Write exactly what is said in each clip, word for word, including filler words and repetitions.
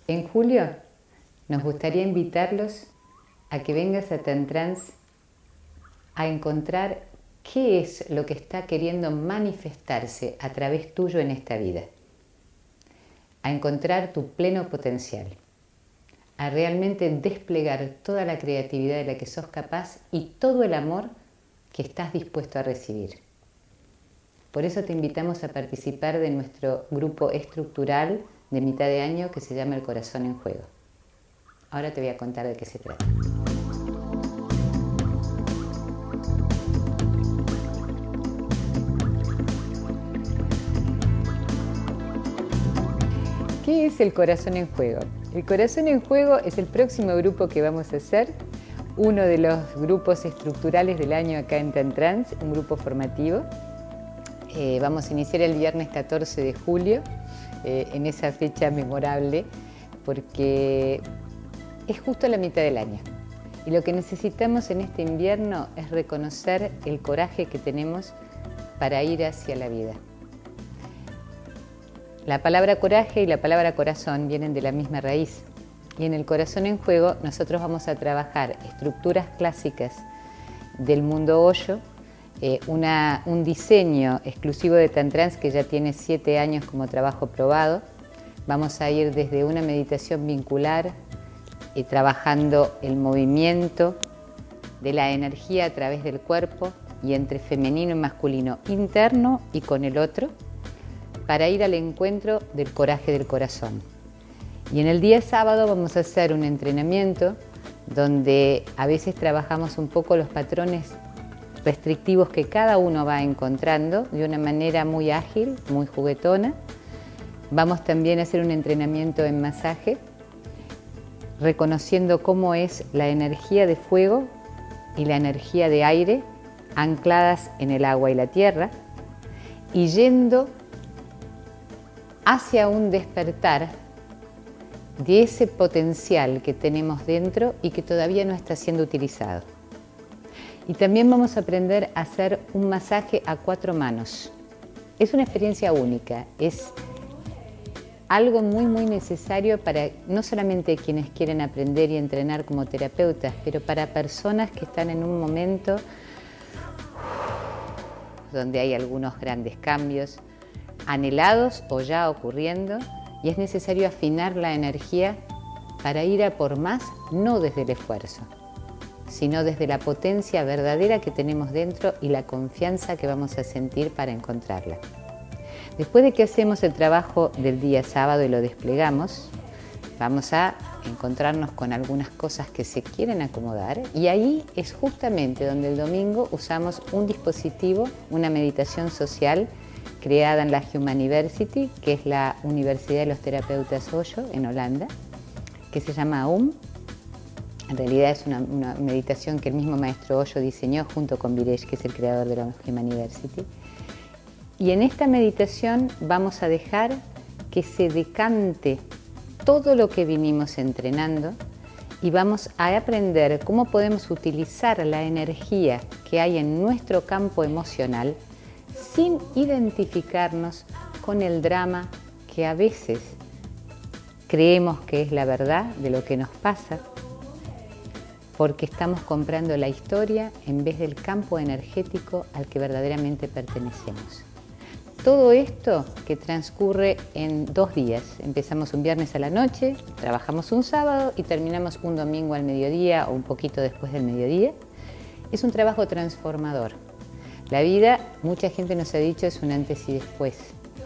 En julio nos gustaría invitarlos a que vengas a Tantrans a encontrar qué es lo que está queriendo manifestarse a través tuyo en esta vida, a encontrar tu pleno potencial, a realmente desplegar toda la creatividad de la que sos capaz y todo el amor que estás dispuesto a recibir. Por eso te invitamos a participar de nuestro grupo estructural de mitad de año que se llama El Corazón en Juego. Ahora te voy a contar de qué se trata. ¿Qué es El Corazón en Juego? El Corazón en Juego es el próximo grupo que vamos a hacer, uno de los grupos estructurales del año acá en Tantrans, un grupo formativo. Eh, vamos a iniciar el viernes catorce de julio, eh, en esa fecha memorable, porque es justo la mitad del año. Y lo que necesitamos en este invierno es reconocer el coraje que tenemos para ir hacia la vida. La palabra coraje y la palabra corazón vienen de la misma raíz. Y en El Corazón en Juego nosotros vamos a trabajar estructuras clásicas del mundo Osho, eh, una, un diseño exclusivo de Tantrans que ya tiene siete años como trabajo probado. Vamos a ir desde una meditación vincular, eh, trabajando el movimiento de la energía a través del cuerpo y entre femenino y masculino interno y con el otro, para ir al encuentro del coraje del corazón. Y en el día sábado vamos a hacer un entrenamiento donde a veces trabajamos un poco los patrones restrictivos que cada uno va encontrando de una manera muy ágil, muy juguetona. Vamos también a hacer un entrenamiento en masaje, reconociendo cómo es la energía de fuego y la energía de aire ancladas en el agua y la tierra, y yendo hacia un despertar de ese potencial que tenemos dentro y que todavía no está siendo utilizado. Y también vamos a aprender a hacer un masaje a cuatro manos. Es una experiencia única, es algo muy muy necesario para no solamente quienes quieren aprender y entrenar como terapeutas, pero para personas que están en un momento donde hay algunos grandes cambios, anhelados o ya ocurriendo, y es necesario afinar la energía para ir a por más, no desde el esfuerzo, sino desde la potencia verdadera que tenemos dentro y la confianza que vamos a sentir para encontrarla. Después de que hacemos el trabajo del día sábado y lo desplegamos, vamos a encontrarnos con algunas cosas que se quieren acomodar, y ahí es justamente donde el domingo usamos un dispositivo, una meditación social creada en la Humaniversity, que es la Universidad de los Terapeutas Osho en Holanda, que se llama Aum. En realidad es una, una meditación que el mismo maestro Osho diseñó junto con Viresh, que es el creador de la Humaniversity. Y en esta meditación vamos a dejar que se decante todo lo que vinimos entrenando y vamos a aprender cómo podemos utilizar la energía que hay en nuestro campo emocional sin identificarnos con el drama que a veces creemos que es la verdad de lo que nos pasa, porque estamos comprando la historia en vez del campo energético al que verdaderamente pertenecemos. Todo esto que transcurre en dos días. Empezamos un viernes a la noche, trabajamos un sábado y terminamos un domingo al mediodía o un poquito después del mediodía. Es un trabajo transformador. La vida, mucha gente nos ha dicho, es un antes y después.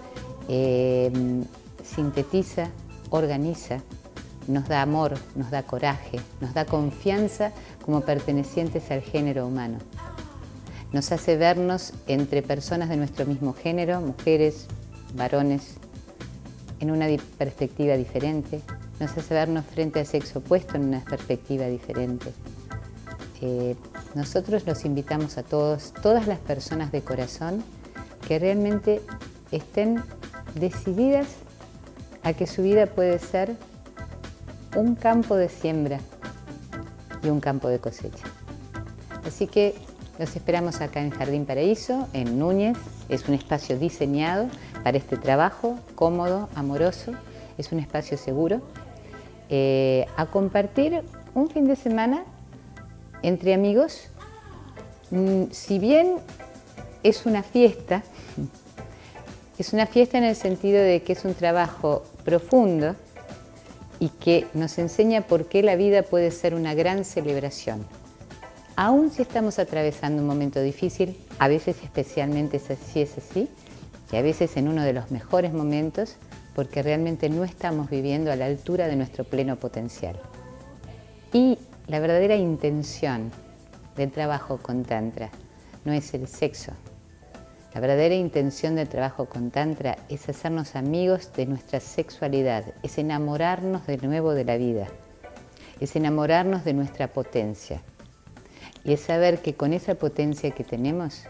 Eh, sintetiza, organiza, nos da amor, nos da coraje, nos da confianza como pertenecientes al género humano. Nos hace vernos entre personas de nuestro mismo género, mujeres, varones, en una perspectiva diferente. Nos hace vernos frente al sexo opuesto en una perspectiva diferente. Eh, nosotros los invitamos a todos, todas las personas de corazón, que realmente estén decididas a que su vida puede ser un campo de siembra y un campo de cosecha. Así que los esperamos acá en Jardín Paraíso, en Núñez. Es un espacio diseñado para este trabajo, cómodo, amoroso. Es un espacio seguro. eh, a compartir un fin de semana entre amigos. Mm, si bien es una fiesta, es una fiesta en el sentido de que es un trabajo profundo y que nos enseña por qué la vida puede ser una gran celebración. Aún si estamos atravesando un momento difícil, a veces especialmente es así, es así, y a veces en uno de los mejores momentos, porque realmente no estamos viviendo a la altura de nuestro pleno potencial. Y la verdadera intención del trabajo con Tantra no es el sexo. La verdadera intención del trabajo con Tantra es hacernos amigos de nuestra sexualidad, es enamorarnos de nuevo de la vida, es enamorarnos de nuestra potencia. Y es saber que con esa potencia que tenemos,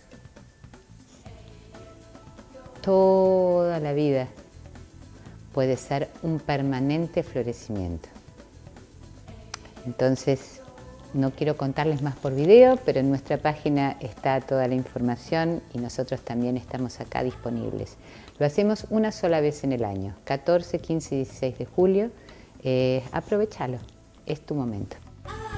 toda la vida puede ser un permanente florecimiento. Entonces, no quiero contarles más por video, pero en nuestra página está toda la información y nosotros también estamos acá disponibles. Lo hacemos una sola vez en el año, catorce, quince y dieciséis de julio. Eh, aprovechalo, es tu momento.